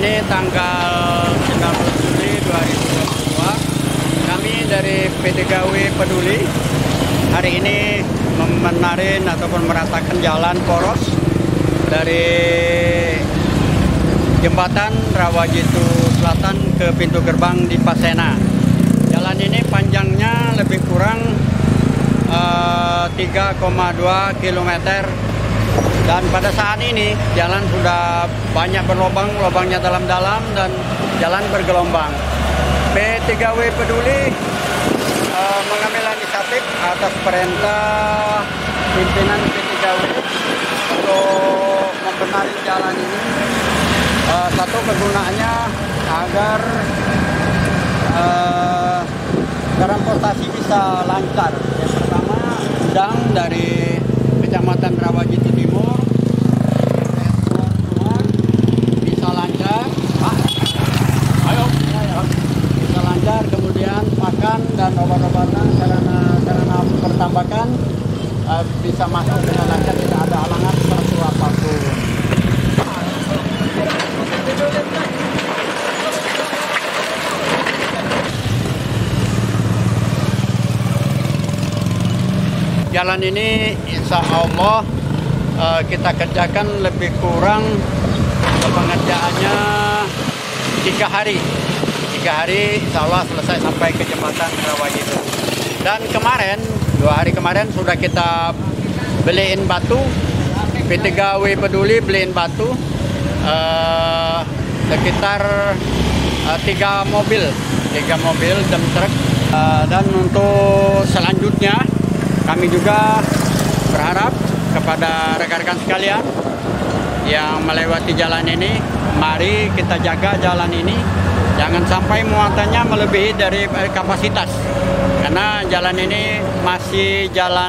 ini tanggal 19 Juli 2022. Kami dari PTGW Peduli hari ini membenarin ataupun meratakan jalan poros dari jembatan Rawajitu Selatan ke pintu gerbang di Pasena. Jalan ini panjangnya lebih kurang 3,2 km. Dan pada saat ini jalan sudah banyak berlubang, lubangnya dalam-dalam dan jalan bergelombang. P3W Peduli mengambil inisiatif atas perintah pimpinan P3W untuk membenahi jalan ini. Satu, kegunaannya agar transportasi bisa lancar. Yang pertama, sedang dari Kecamatan Rawajitu Timur bisa lancar, bisa lancar. Kemudian pakan dan obat-obatan sarana pertambakan bisa masuk dengan lancar, tidak ada halangan seperti apapun. Jalan ini insya Allah kita kerjakan lebih kurang pengerjaannya 3 hari. 3 hari insya Allah selesai sampai ke jembatan Rawajitu. Dan kemarin, 2 hari kemarin sudah kita beliin batu. P3W Peduli beliin batu sekitar 3 mobil dump truck. Dan untuk selanjutnya kami juga berharap kepada rekan-rekan sekalian yang melewati jalan ini, mari kita jaga jalan ini, jangan sampai muatannya melebihi dari kapasitas. Karena jalan ini masih jalan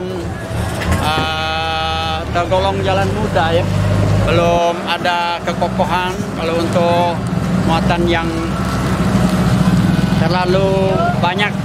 tergolong jalan muda ya, belum ada kekokohan kalau untuk muatan yang terlalu banyak.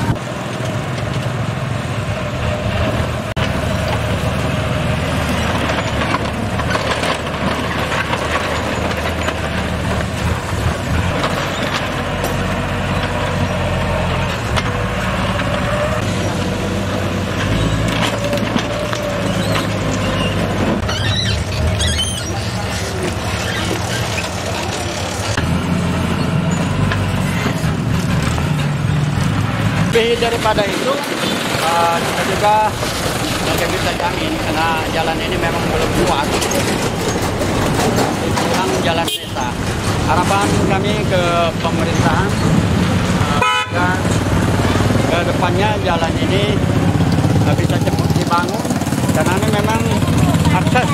Lebih daripada itu, kita juga tidak bisa jamin karena jalan ini memang belum kuat. Kurang jalan desa. Harapan kami ke pemerintahan agar ke depannya jalan ini bisa cepat dibangun, karena ini memang akses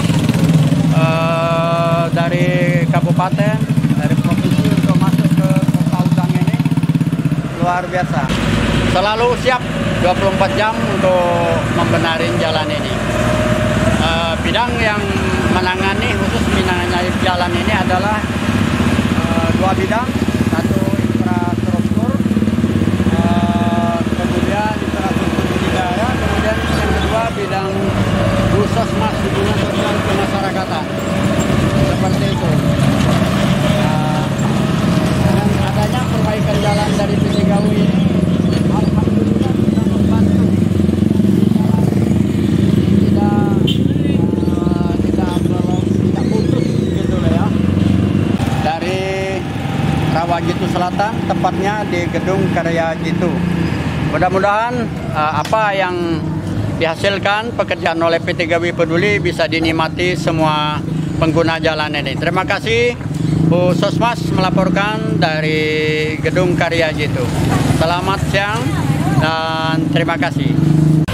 dari kabupaten, dari provinsi untuk masuk ke kota Udang ini luar biasa. Selalu siap 24 jam untuk membenarin jalan ini. Bidang yang menangani khusus menangani jalan ini adalah 2 bidang. Satu infrastruktur, kemudian infrastruktur di daerah, kemudian yang kedua bidang Puskesmas, hubungan sosial kemasyarakatan. Seperti itu. Dengan adanya perbaikan jalan dari P3W ini, alhamdulillah bisa membantu. Tidak putus gitu lah ya. Dari Rawajitu Selatan, tepatnya di Gedung Karya Jitu. Mudah-mudahan apa yang dihasilkan pekerjaan oleh P3W Peduli bisa dinikmati semua pengguna jalan ini. Terima kasih. Bu Sosmas melaporkan dari Gedung Karya Jitu. Selamat siang dan terima kasih.